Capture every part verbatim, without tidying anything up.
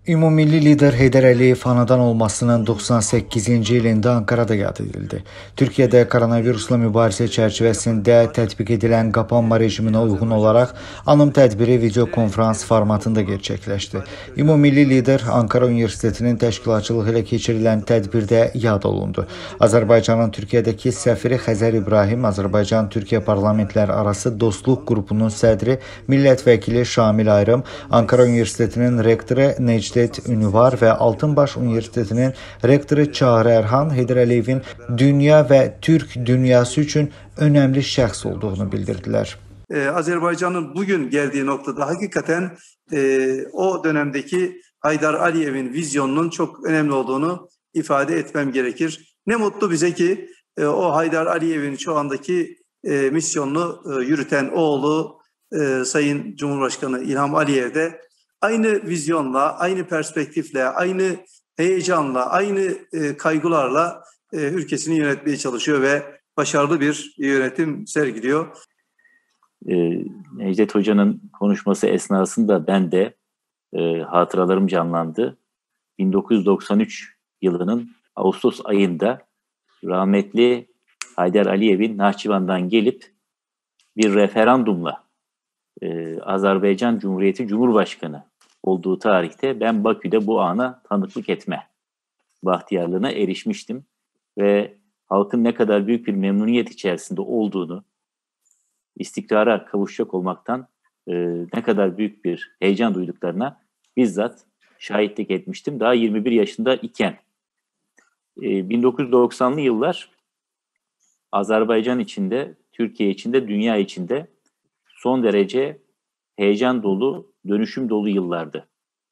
Ümummilli lider Heydər Əliyev anadan olmasının doxsan səkkizinci ilində Ankarada yad edildi. Türkiyədə koronavirusla mübarizə çərçivəsində tətbiq edilən qapanma rejiminə uyğun olaraq anım tədbiri videokonferans formatında gerçəkləşdi. Ümummilli lider Ankara Universitetinin təşkilatçılığı ilə keçirilən tədbirdə yad olundu. Azərbaycanın Türkiyədəki səfiri Xəzər İbrahim, Azərbaycan-Türkiyə parlamentlər arası dostluq qrupunun sədri, millət vəkili Şamil Ayrım, Ankara Universitetinin rektoru Necdet Ünüvar və Altınbaş Universitetinin rektoru Çağrı Ərhan Heydər Əliyevin dünya və Türk dünyası üçün önemli şəxs olduğunu bildirdilər. Ee, Azerbaycan'ın bugün geldiği noktada hakikaten e, o dönemdeki Haydar Aliyev'in vizyonunun çok önemli olduğunu ifade etmem gerekir. Ne mutlu bize ki e, o Haydar Aliyev'in şu andaki e, misyonunu e, yürüten oğlu e, Sayın Cumhurbaşkanı İlham Aliyev de aynı vizyonla, aynı perspektifle, aynı heyecanla, aynı e, kaygılarla e, ülkesini yönetmeye çalışıyor ve başarılı bir yönetim sergiliyor. E, Necdet Hoca'nın konuşması esnasında ben de e, hatıralarım canlandı. bin dokuz yüz doksan üç yılının Ağustos ayında rahmetli Haydar Aliyev'in Nahçıvan'dan gelip bir referandumla e, Azerbaycan Cumhuriyeti Cumhurbaşkanı olduğu tarihte ben Bakü'de bu ana tanıklık etme bahtiyarlığına erişmiştim ve halkın ne kadar büyük bir memnuniyet içerisinde olduğunu, istikrara kavuşacak olmaktan e, ne kadar büyük bir heyecan duyduklarına bizzat şahitlik etmiştim. Daha yirmi bir yaşında iken. E, bin dokuz yüz doksanlı yıllar Azerbaycan içinde, Türkiye içinde, dünya içinde son derece heyecan dolu, dönüşüm dolu yıllardı.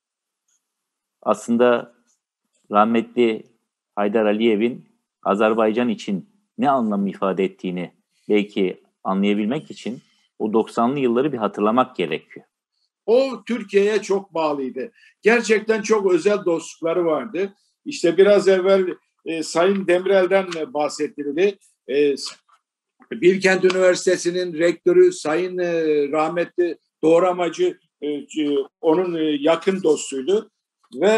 Aslında rahmetli Haydar Aliyev'in Azerbaycan için ne anlam ifade ettiğini belki anlayabilmek için o doksanlı yılları bir hatırlamak gerekiyor. O Türkiye'ye çok bağlıydı. Gerçekten çok özel dostlukları vardı. İşte biraz evvel e, Sayın Demirel'den bahsettirildi. E, Bilkent Üniversitesi'nin rektörü Sayın e, rahmetli Doğramacı e, e, onun e, yakın dostuydu ve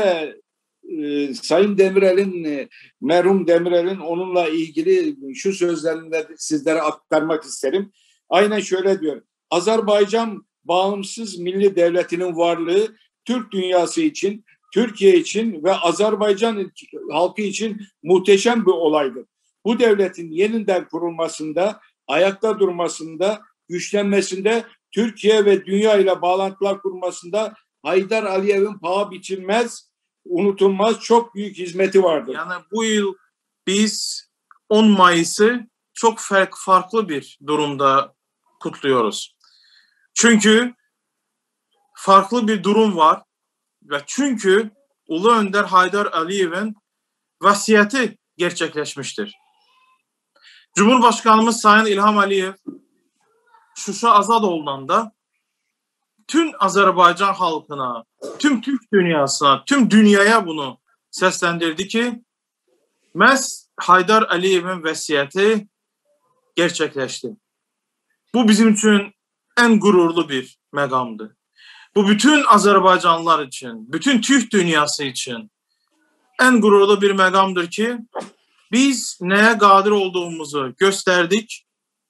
e, Sayın Demirel'in e, merhum Demirel'in onunla ilgili şu sözlerini de sizlere aktarmak isterim. Aynen şöyle diyor. Azerbaycan bağımsız milli devletinin varlığı Türk dünyası için, Türkiye için ve Azerbaycan halkı için muhteşem bir olaydır. Bu devletin yeniden kurulmasında, ayakta durmasında, güçlenmesinde, Türkiye ve dünya ile bağlantılar kurmasında Haydar Aliyev'in paha biçilmez, unutulmaz çok büyük hizmeti vardır. Yani bu yıl biz on Mayıs'ı çok fark, farklı bir durumda kutluyoruz. Çünkü farklı bir durum var ve çünkü Ulu Önder Haydar Aliyev'in vasiyeti gerçekleşmiştir. Cumhurbaşkanımız Sayın İlham Aliyev Şuşa azad olunanda tüm Azerbaycan halkına, tüm Türk dünyasına, tüm dünyaya bunu seslendirdi ki məhz Haydar Aliyev'in vəsiyyəti gerçekleşti. Bu bizim için en gururlu bir məqamdır. Bu bütün Azerbaycanlılar için, bütün Türk dünyası için en gururlu bir məqamdır ki biz neye qadir olduğumuzu gösterdik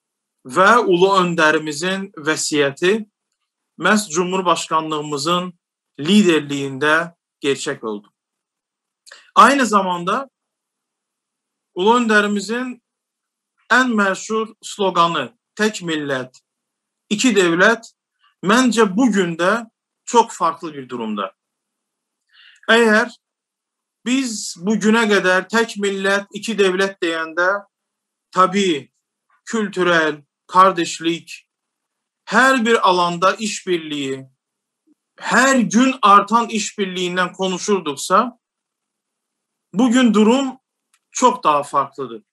ve Ulu Önderimizin vəsiyyəti məhz Cumhurbaşkanlığımızın liderliğinde gerçek oldu. Aynı zamanda Ulu Önderimizin en məşhur sloganı tek millet, iki devlet bence bugün de çok farklı bir durumda. Eğer biz bugüne kadar tek millet, iki devlet deyende tabii kültürel, kardeşlik, her bir alanda işbirliği, her gün artan işbirliğinden konuşurduksa bugün durum çok daha farklıdır.